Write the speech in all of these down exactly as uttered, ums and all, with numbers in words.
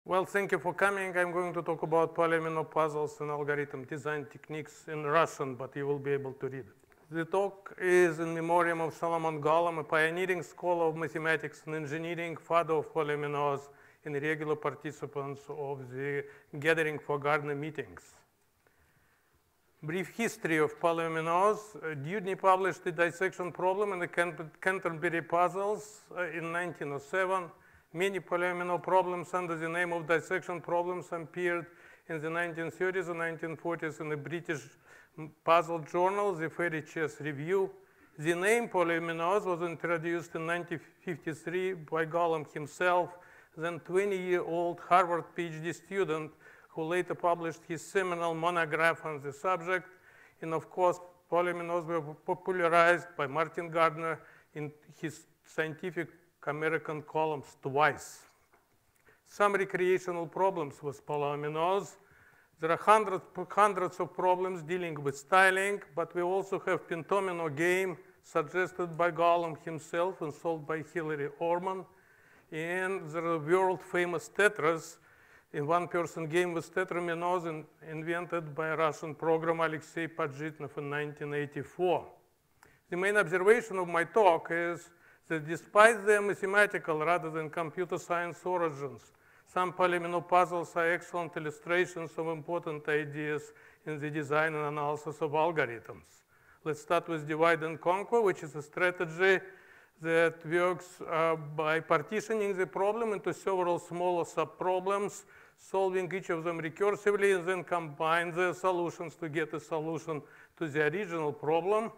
Well, thank you for coming. I'm going to talk about polyomino puzzles and algorithm design techniques in Russian, but you will be able to read it. The talk is in memoriam of Solomon Golomb, a pioneering scholar of mathematics and engineering, father of polyominoes, and regular participants of the Gathering for Gardner meetings. Brief history of polyominoes. Uh, Dewdney published the dissection problem in the Canterbury puzzles uh, in nineteen oh seven. Many polyomino problems under the name of dissection problems appeared in the nineteen thirties and nineteen forties in the British puzzle journal, the Fairy Chess Review. The name polyominoes was introduced in nineteen fifty-three by Golomb himself, then twenty-year-old Harvard PhD student who later published his seminal monograph on the subject. And of course, polyominoes were popularized by Martin Gardner in his scientific American columns twice. Some recreational problems with polyominoes. There are hundreds, hundreds of problems dealing with styling, but we also have pentomino game suggested by Golomb himself and solved by Hilary Orman. And there are world famous tetras in one-person game with tetrominoes in, invented by a Russian programmer Alexei Pajitnov in nineteen eighty-four. The main observation of my talk is that despite their mathematical rather than computer science origins, some polyomino puzzles are excellent illustrations of important ideas in the design and analysis of algorithms. Let's start with divide and conquer, which is a strategy that works uh, by partitioning the problem into several smaller subproblems, solving each of them recursively, and then combine their solutions to get a solution to the original problem.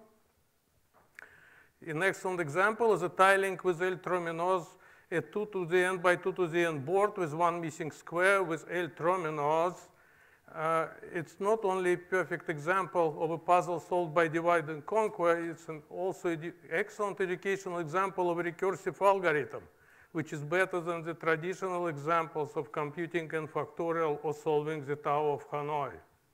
An excellent example is a tiling with L trominoes, a two to the n by two to the n board with one missing square with L trominoes. Uh, it's not only a perfect example of a puzzle solved by divide and conquer, it's an also an excellent educational example of a recursive algorithm, which is better than the traditional examples of computing n factorial or solving the Tower of Hanoi.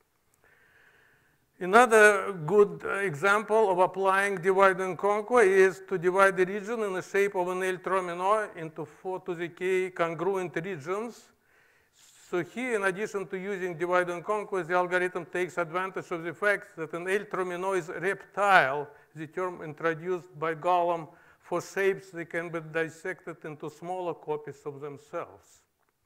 Another good example of applying divide and conquer is to divide the region in the shape of an L tromino into four to the k congruent regions. So here, in addition to using divide and conquer, the algorithm takes advantage of the fact that an L tromino is reptile, the term introduced by Golomb for shapes that can be dissected into smaller copies of themselves.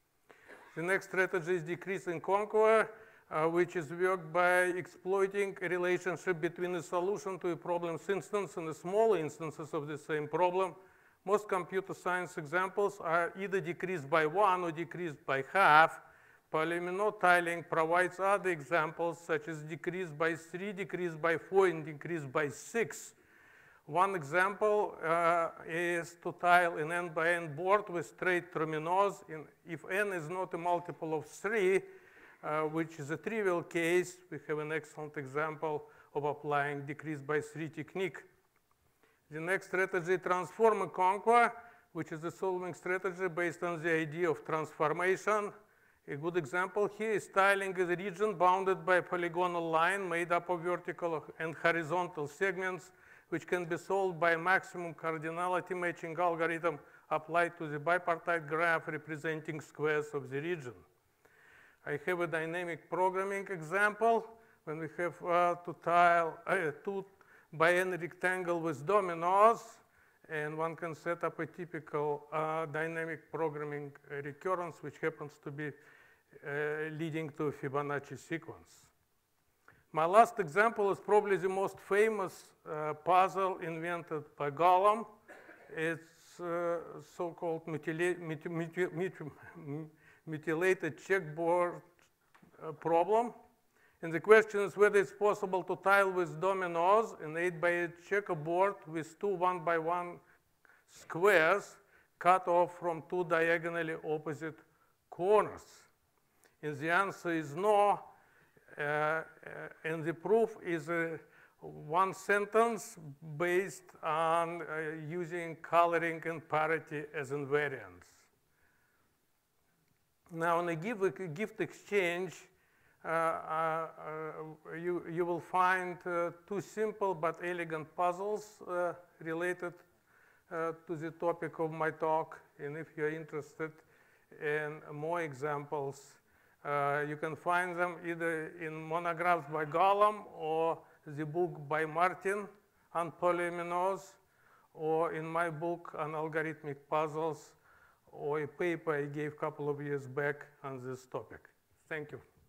The next strategy is decrease and conquer, Uh, which is worked by exploiting a relationship between a solution to a problem's instance and the smaller instances of the same problem. Most computer science examples are either decreased by one or decreased by half. Polyomino tiling provides other examples, such as decreased by three, decreased by four, and decreased by six. One example uh, is to tile an n by n board with straight trominoes. In, if n is not a multiple of three, Uh, which is a trivial case, we have an excellent example of applying decrease by three technique. The next strategy, transform and conquer, which is a solving strategy based on the idea of transformation. A good example here is tiling a region bounded by a polygonal line made up of vertical and horizontal segments, which can be solved by a maximum cardinality matching algorithm applied to the bipartite graph representing squares of the region. I have a dynamic programming example when we have uh, to tile a two by n rectangle with dominoes, and one can set up a typical uh, dynamic programming recurrence, which happens to be uh, leading to a Fibonacci sequence. My last example is probably the most famous uh, puzzle invented by Golomb. It's uh, so-called mutila mutu mutu mutu mutilated checkboard uh, problem. And the question is whether it's possible to tile with dominoes an eight by eight checkerboard with two one by one squares cut off from two diagonally opposite corners. And the answer is no. Uh, uh, and the proof is uh, one sentence based on uh, using coloring and parity as invariants. Now, in a gift exchange, uh, uh, uh, you, you will find uh, two simple but elegant puzzles uh, related uh, to the topic of my talk. And if you're interested, and more examples. Uh, you can find them either in monographs by Golomb or the book by Martin on polyominoes, or in my book on algorithmic puzzles, or a paper I gave a couple of years back on this topic. Thank you.